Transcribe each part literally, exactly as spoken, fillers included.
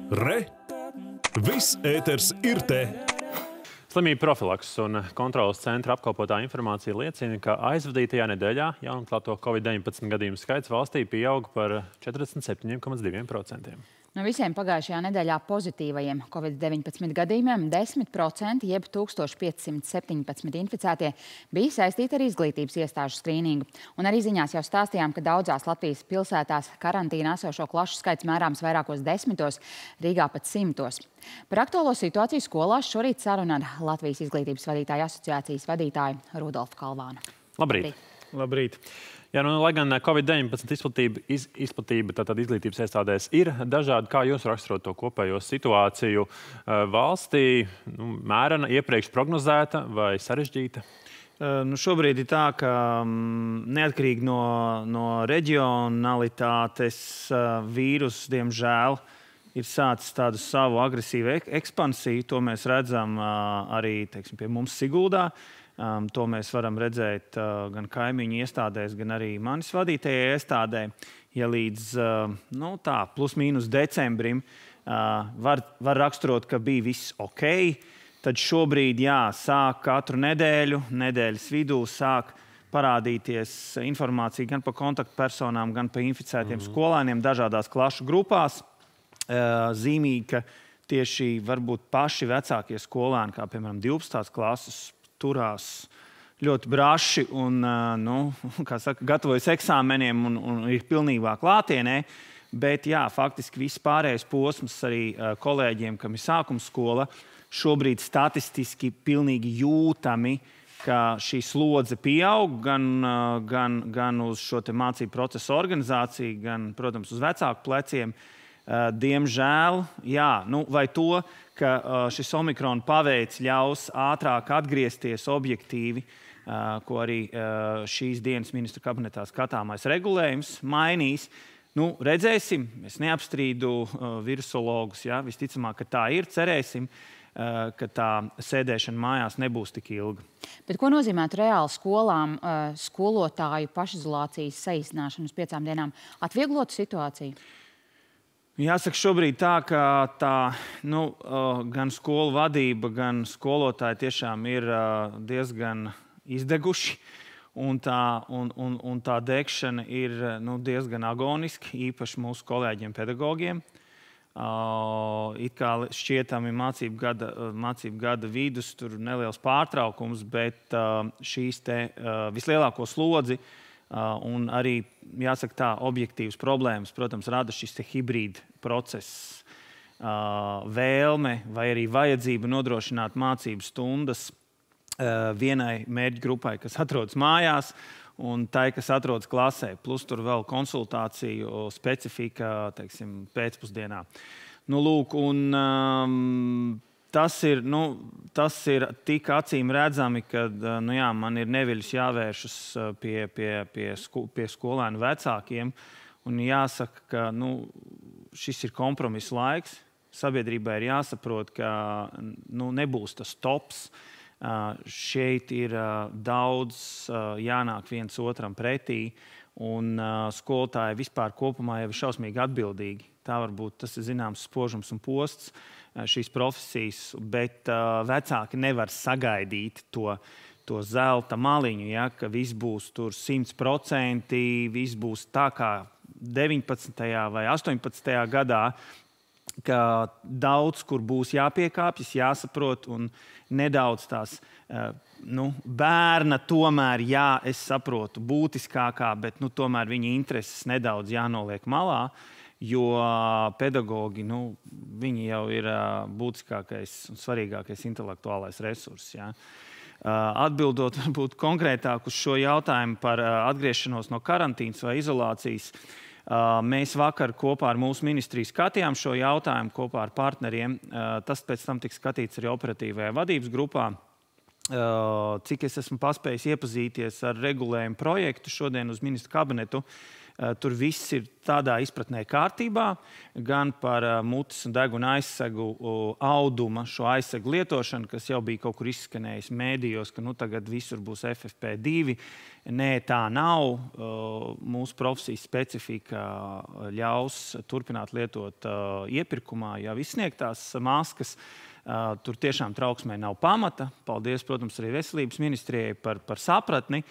Re! Viss ēters ir te! Slimību profilakses un kontrolas centra apkopotā informācija liecina, ka aizvadītajā nedēļā jaunatklāto covid deviņpadsmit gadījumu skaits valstī pieauga par četrdesmit septiņiem komats diviem procentiem. No visiem pagājušajā nedēļā pozitīvajiem covid deviņpadsmit gadījumiem desmit procenti, jeb tūkstoš piecsimt septiņpadsmit inficētie, bija saistīti ar izglītības iestāžu skrīningu. Un arī ziņās jau stāstījām, ka daudzās Latvijas pilsētās karantīnā esošo klašu skaits mērāms vairākos desmitos, Rīgā pat simtos. Par aktuālo situāciju skolās šorīt saruna ar Latvijas izglītības vadītāju asociācijas vadītāju Rudolfu Kalvānu. Labrīt! Labrīt! Jā, nu, lai gan covid deviņpadsmit izplatība, iz, izplatība tātad izglītības iestādēs ir dažādi, kā jūs raksturot to kopējo situāciju valstī, nu, mērena, iepriekš prognozēta vai sarežģīta? Nu, šobrīd ir tā, ka neatkarīgi no, no reģionalitātes vīrus, diemžēl, ir sācis tādu savu agresīvu ekspansiju. To mēs redzam arī, teiksim, pie mums Siguldā. Um, to mēs varam redzēt uh, gan kaimiņu iestādēs, gan arī manis vadītajai iestādē. Ja līdz uh, nu, tā, plus mīnus decembrim uh, var, var raksturot, ka bija viss ok, tad šobrīd jā, sāk katru nedēļu, nedēļas vidū sāk parādīties informācija gan par kontaktpersonām, gan par inficētiem mm-hmm. skolēniem dažādās klašu grupās. Uh, zīmīgi, ka tieši varbūt paši vecākie skolēni, kā piemēram divpadsmitās klases, turās ļoti braši un, nu, kā saka, gatavojas eksāmeniem un, un ir pilnībā klātienē. Bet, jā, faktiski viss pārējais posms arī kolēģiem, kam ir sākuma skola, šobrīd statistiski pilnīgi jūtami, ka šī slodze pieaug gan, gan, gan uz šo te mācību procesu organizāciju, gan, protams, uz vecāku pleciem. Diemžēl, jā, nu, vai to, ka šis omikrona paveids ļaus ātrāk atgriezties objektīvi, ko arī šīs dienas ministru kabinetā skatāmais regulējums mainīs. Nu, redzēsim, es neapstrīdu virusologus, ja, visticamāk, ka tā ir, cerēsim, ka tā sēdēšana mājās nebūs tik ilga. Bet ko nozīmētu reāli skolām skolotāju pašizolācijas saīsināšanu uz piecām dienām? Atvieglotu situāciju? Jāsaka šobrīd tā, ka tā, nu, gan skolu vadība, gan skolotāji tiešām ir diezgan izdeguši. Un tā, un, un, un tā degšana ir nu, diezgan agoniska, īpaši mūsu kolēģiem pedagogiem. It kā šķietami mācību gada, mācību gada vidus, tur neliels pārtraukums, bet šīs te vislielāko slodzi un arī, jāsaka tā, objektīvas problēmas, protams, rada šis te hibrīda process, vēlme vai arī vajadzība nodrošināt mācību stundas vienai mērķu grupai, kas atrodas mājās, un tai, kas atrodas klasē, plus tur vēl konsultāciju specifika, teiksim, pēcpusdienā. Nu, lūk, un um, tas ir, nu, tas ir tik acīm redzami, ka nu, jā, man ir neviļus jāvēršas pie, pie, pie, sko, pie skolēnu vecākiem. Un jāsaka, ka nu, šis ir kompromiss laiks. Sabiedrībai ir jāsaprot, ka nu, nebūs tas tops. Uh, šeit ir uh, daudz uh, jānāk viens otram pretī. Un uh, skolotāji vispār kopumā jau ir šausmīgi atbildīgi. Tā varbūt tas ir zināms spožums un posts šīs profesijas, bet uh, vecāki nevar sagaidīt to, to zelta maliņu, ja, ka viss būs tur simt procenti, viss būs tā kā deviņpadsmitajā vai astoņpadsmitajā gadā, ka daudz, kur būs jāpiekāpjas, jāsaprot, un nedaudz tās uh, nu, bērna tomēr, jā, es saprotu, būtiskākā, bet nu, tomēr viņa intereses nedaudz jānoliek malā. Jo pedagogi, nu, viņi jau ir būtiskākais un svarīgākais intelektuālais resurss. Ja. Atbildot varbūt konkrētāk uz šo jautājumu par atgriešanos no karantīnas vai izolācijas, mēs vakar kopā ar mūsu ministriju skatījām šo jautājumu kopā ar partneriem. Tas pēc tam tika skatīts arī operatīvajā vadības grupā. Cik es esmu paspējis iepazīties ar regulējumu projektu šodien uz ministru kabinetu, Tur viss ir tādā izpratnē kārtībā, gan par mutes un deguna aizsegu auduma, šo aizsegu lietošanu, kas jau bija kaut kur izskanējis mēdījos, ka nu, tagad visur būs F F P divi. Nē, tā nav. Mūsu profesijas specifika ļaus turpināt lietot iepirkumā jau izsniegtās maskas. Tur tiešām trauksmē nav pamata. Paldies, protams, arī veselības ministrijai par, par sapratni.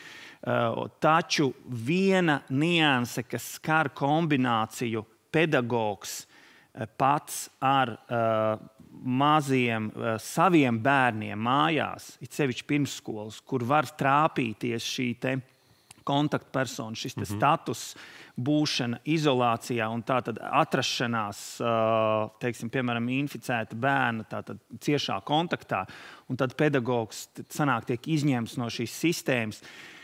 Taču viena nianse, kas skar kombināciju pedagogs pats ar uh, maziem uh, saviem bērniem mājās, it sevišķi pirmsskolas, kur var trāpīties šī te kontaktpersona, šis te status, būšana izolācijā un tātad atrašanās, uh, teiksim, piemēram, inficēta bērna tātad ciešā kontaktā, un tad pedagogs sanāk tiek izņemts no šīs sistēmas.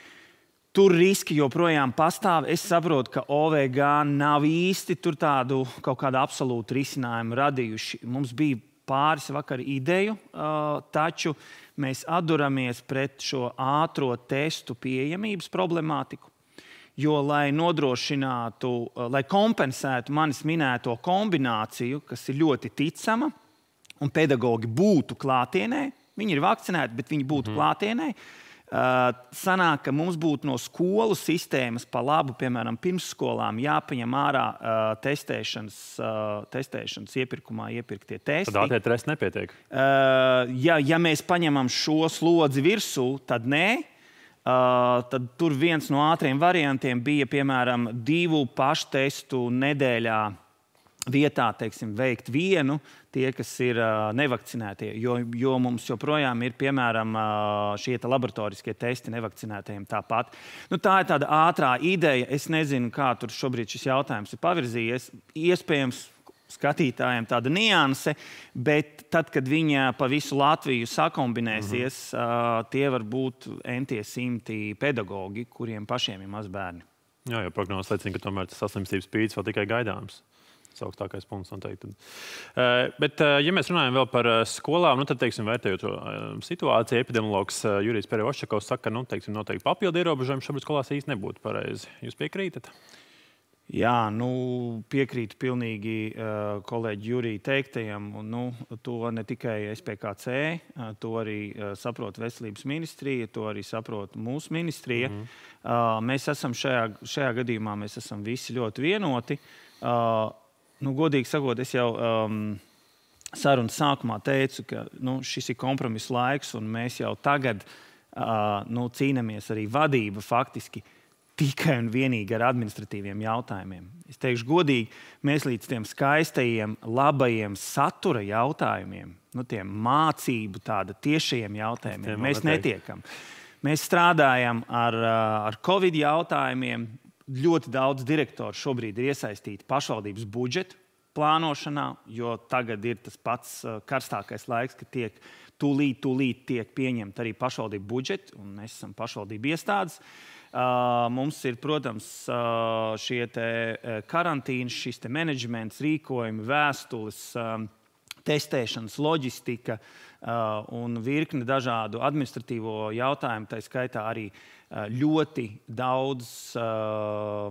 Tur riski joprojām pastāv. Es saprotu, ka O V G nav īsti tur tādu kaut kādu absolūtu risinājumu radījuši. Mums bija pāris vakar ideju, taču mēs atduramies pret šo ātro testu pieejamības problemātiku. Jo, lai nodrošinātu, lai kompensētu manis minēto kombināciju, kas ir ļoti ticama, un pedagogi būtu klātienē, viņi ir vakcinēti, bet viņi būtu mm. klātienē, Uh, sanāk, ka mums būtu no skolu sistēmas pa labu, piemēram, pirmsskolām jāpaņem ārā uh, testēšanas, uh, testēšanas iepirkumā iepirktie testi. Tad A T tests nepietiek? Uh, ja, ja mēs paņemam šo slodzi virsū, tad nē. Uh, tad tur viens no ātriem variantiem bija, piemēram, divu paštestu nedēļā vietā, teiksim, veikt vienu, tie, kas ir uh, nevakcinētie, jo, jo mums joprojām ir, piemēram, uh, šie laboratoriskie testi nevakcinētajiem tāpat. Nu, tā ir tāda ātrā ideja. Es nezinu, kā tur šobrīd šis jautājums ir pavirzījies. Iespējams, skatītājiem tāda nianse, bet tad, kad viņa pa visu Latviju sakombinēsies, mm-hmm. uh, tie var būt entie simti pedagogi, kuriem pašiem ir maz bērni. Jā, jo prognozes liecina, ka tomēr tas saslimstības pīcis vēl tikai gaidāms. Augstākais punkts noteikti. Uh, bet, uh, ja mēs runājam vēl par uh, skolām, nu, tad, teiksim, vērtējot uh, situāciju, epidemiologs uh, Jurijs Perioščakovs saka, ka, nu, teiksim, noteikti papildu ierobežojumi šobrīd skolās īsti nebūtu pareizi. Jūs piekrītat? Jā, nu, piekrītu pilnīgi uh, kolēģi Jurija teiktajam. Un, nu, to ne tikai S P K C, uh, to arī uh, saprot veselības ministrija, to arī saprot mūsu ministrija. Mm-hmm. uh, mēs esam šajā, šajā gadījumā mēs esam visi ļoti vienoti. Uh, Nu, godīgi sakot, es jau um, sarunas sākumā teicu, ka nu, šis ir kompromiss laiks, un mēs jau tagad uh, nu, cīnāmies arī vadība faktiski tikai un vienīgi ar administratīviem jautājumiem. Es teikšu godīgi, mēs līdz tiem skaistajiem, labajiem satura jautājumiem, nu, tiem mācību tāda tiešajiem jautājumiem, mēs netiekam. Mēs strādājam ar, ar Covid jautājumiem. Ļoti daudz direktoru šobrīd ir iesaistīti pašvaldības budžeta plānošanā, jo tagad ir tas pats karstākais laiks, ka tiek tūlīt, tūlīt tiek pieņemt arī pašvaldību budžeti, un mēs esam pašvaldību iestādes. Uh, mums ir, protams, uh, šie te karantīnas, šis te menedžments, rīkojumi, vēstules, um, testēšanas, loģistika uh, un virkne dažādu administratīvo jautājumu, tā skaitā arī ļoti daudz uh,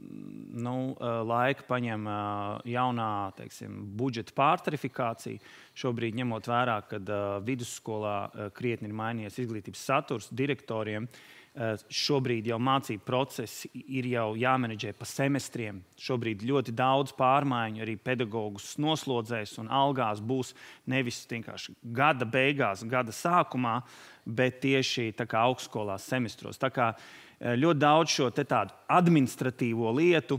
nu, laika paņem uh, jaunā, teiksim, budžeta pārtarifikācija. Šobrīd ņemot vērā, kad uh, vidusskolā uh, krietni ir mainījies izglītības saturs direktoriem, uh, šobrīd jau mācību procesi ir jau jāmenedžē pa semestriem. Šobrīd ļoti daudz pārmaiņu arī pedagogus noslodzēs un algās būs nevis vienkārši gada beigās, gada sākumā, bet tieši tā kā augstskolās semestros. Tā kā ļoti daudz šo te tādu administratīvo lietu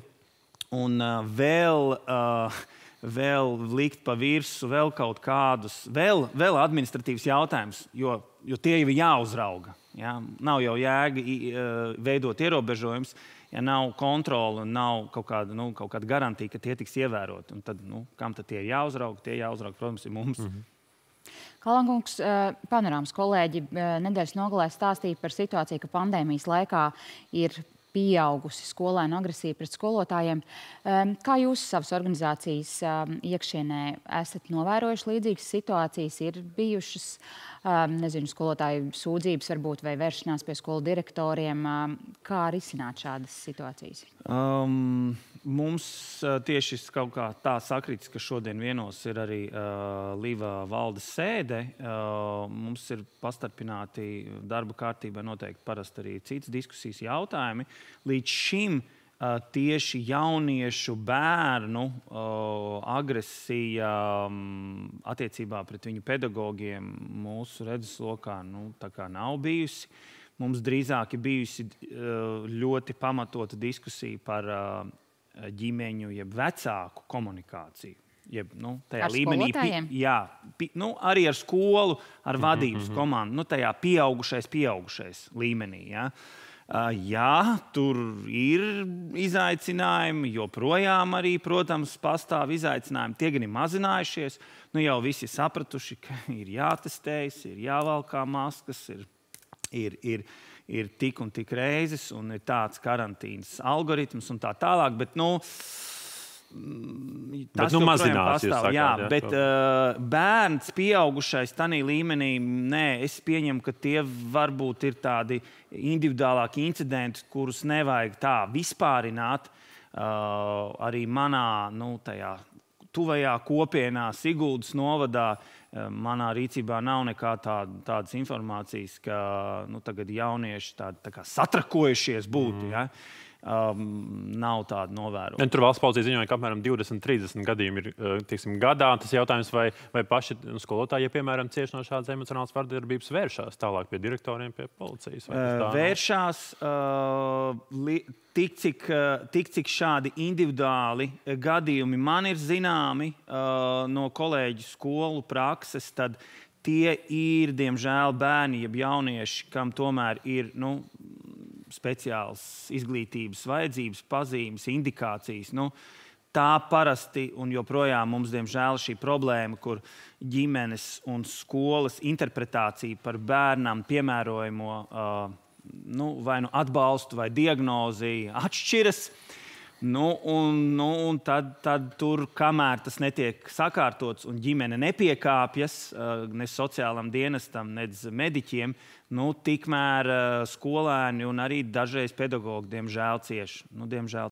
un uh, vēl, uh, vēl likt pa virsu vēl kaut kādus, vēl, vēl administratīvs jautājums, jo, jo tie jau ir jāuzrauga. Ja? Nav jau jēga uh, veidot ierobežojums, ja nav kontrola un nav kaut kāda, nu, kaut kāda garantija, ka tie tiks ievēroti. Un tad, nu, kam tad tie ir jāuzrauga? Tie jāuzrauga, protams, ir mums. Mm-hmm. Kalankungs, panorāmas kolēģi nedēļas nogalē stāstīja par situāciju, ka pandēmijas laikā ir pieaugusi skolēnu agresija pret skolotājiem. Kā jūs savas organizācijas iekšienē esat novērojuši līdzīgas situācijas? Ir bijušas, nezinu, skolotāju sūdzības varbūt vai vēršanās pie skolu direktoriem? Kā risināt šādas situācijas? Um, mums tieši kaut kā tā sakrits, ka šodien vienos ir arī uh, Liva valdes sēde. Uh, mums ir pastarpināti darba kārtībā noteikti parasti arī citas diskusijas jautājumi. Līdz šim uh, tieši jauniešu bērnu uh, agresija um, attiecībā pret viņu pedagogiem mūsu redzeslokā nu, tā kā nav bijusi. Mums drīzāk ir bijusi uh, ļoti pamatota diskusija par uh, ģimeņu, jeb vecāku komunikāciju. Jeb, nu, tajā ar līmenī, skolotājiem? Pi, jā, pi, nu, arī ar skolu, ar vadības mm -hmm. komandu, nu, tajā pieaugušais, pieaugušais līmenī. Ja. Uh, jā, tur ir izaicinājumi, joprojām arī, protams, pastāv izaicinājumi. Tie gan ir mazinājušies, nu jau visi sapratuši, ka ir jātestējas, ir jāvalkā maskas, ir, ir, ir, ir tik un tik reizes, un ir tāds karantīnas algoritms un tā tālāk, bet, nu, tas nu, mazinās, jūs sakāt, jā, jā, bet uh, bērns, pieaugušais tanī līmenī, nē, es pieņemu, ka tie varbūt ir tādi individuālāki incidenti, kurus nevajag tā vispārināt. Uh, arī manā, nu, tajā tuvajā kopienā, Siguldas novadā, uh, manā rīcībā nav nekā tāda, tādas informācijas, ka nu, tagad jaunieši tādi tā kā satrakojušies būtu. Mm. Ja? Um, nav tāda novērojuma. Tur valsts policija ziņoja, ka apmēram divdesmit trīsdesmit gadījumi ir tieksim, gadā. Tas jautājums, vai, vai paši skolotāji, ja, piemēram, cieši no šādas emocionālas vardarbības, vēršās tālāk pie direktoriem, pie policijas? Uh, vēršās uh, li, tik, cik, uh, tik, cik šādi individuāli gadījumi man ir zināmi uh, no kolēģu skolu prakses, tad tie ir, diemžēl, bērni, jeb jaunieši, kam tomēr ir, nu, speciāls izglītības vajadzības, pazīmes, indikācijas. Nu, tā parasti un joprojām mums, diemžēl, šī problēma, kur ģimenes un skolas interpretācija par bērnam piemērojamo uh, nu, vai nu atbalstu vai diagnozi atšķiras. Nu, un, nu, un tad, tad tur, kamēr tas netiek sakārtots un ģimene nepiekāpjas uh, ne sociālam dienestam, ne mediķiem, nu, tikmēr uh, skolēni un arī dažreiz pedagogi, diemžēl, cieši. Nu, diemžēl